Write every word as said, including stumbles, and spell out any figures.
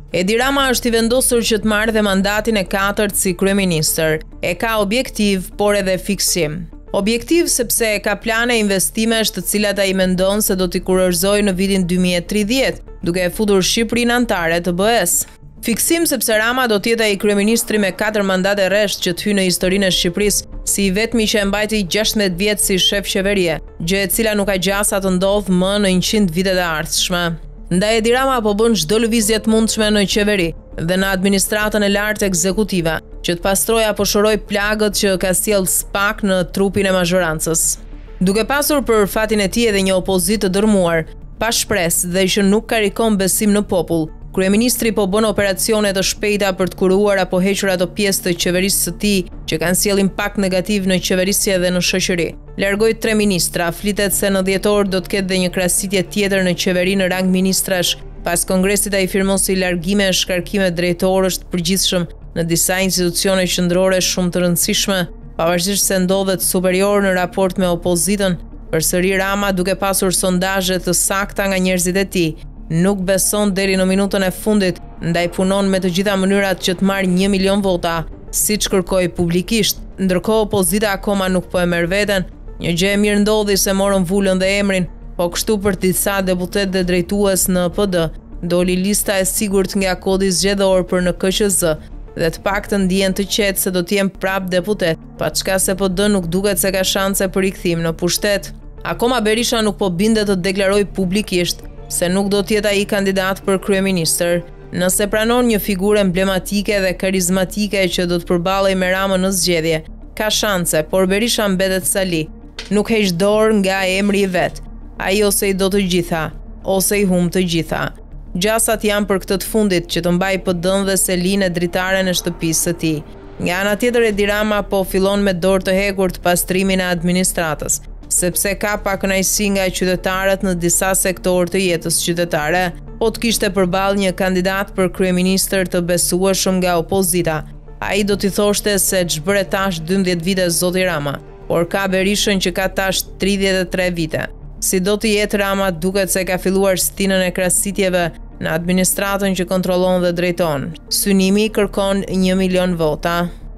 Edi Rama është i vendosur që të marrë dhe mandatin e katërt si kryeministër. E ka objektiv, por edhe fiksim. Objektiv sepse ka plane investimesh të cilat ai mendon se do t'i kurorëzojë në vitin dy mijë e tridhjetë, duke e futur Shqipërinë anëtare të B E-s. Fiksim sepse Rama do t'jetë ai kryeministri me katër mandate rresht që të hyjë në historinë e Shqipërisë si i vetmi që e mbajti gjashtëdhjetë vjet si shef qeverie, gjë e cila nuk ka gjasa të ndodhë më në njëqind vitet e ardhshme. Ndaj Edi Rama po bën çdo lëvizje të mundshme në qeveri dhe në administratën e lartë ekzekutive, që të pastroj apo shoroj plagët që ka sjell SPAK në trupin e mazhorancës. Duke pasur për fatin e tij edhe një opozitë të dërmuar, pa shpresë dhe që nuk karikon besim në popull, kryeministri po bën operacione të shpejta për të kuruar apo hequr ato pjesë të qeverisë së tij që kanë sjellë impakt negativ në qeverisje dhe në shoqëri. Largoi tre ministra, flitet se në dhjetor do të ketë dhe një krahasitje tjetër në qeveri në rang ministrash. Pas kongresit ai firmon si largime e shkarkime drejtorësh të përgjithshëm në disa institucione qendrore shumë të rëndësishme, pavarësisht se ndodhet superior në raport me opozitën. Përsëri Rama, duke pasur sondazhe të sakta nga njerëzit e tij, nuk beson deri në minutën e fundit, ndaj punon me të gjitha mënyrat që të marrë një milion vota, siç kërkoi publikisht. Ndërkohë opozita akoma nuk po e merr veten. Një gjë e mirë ndodhi se morën vulën dhe emrin, po kështu për disa deputet dhe drejtues në P D, doli lista e sigurt nga kodi zgjedhor për në K Q Z, dhe të paktën ndihen të qetë se do të jenë prap deputet, pa çka se P D nuk duket se ka shanse për rikthim në pushtet. Akoma Berisha nuk po bindet të deklarojë publikisht se nuk do të jetë ai kandidat për kryeministër. Nëse pranon një figurë emblematike dhe karizmatike që do të përballej me Ramën në zgjedhje, ka shanse, por Berisha mbetet sali. Nuk heq dorë nga emri i vet. Ai ose i do të gjitha, ose i humb të gjitha. Gjasat janë për këtë të fundit që të mbaj P D-n dhe Selinën e dritare në shtëpisë së tij. Nga ana tjetër Edi Rama po fillon me dorë të hekur të pastrimin e administratës, sepse ka pak kënaqësi nga qytetarët në disa sektorë të jetës qytetare, po të kishte përballë një kandidat për kryeministër të besueshëm nga opozita. Ai do t'i thoshte se ç'bëre tash dymbëdhjetë vite zoti Rama, por ka Berishën që ka tash tridhjetë e tre vite. Si do të jetë Rama, duket se ka filluar stinën e krahasitjeve në administratën që kontrollon dhe drejton. Synimi kërkon një milion vota.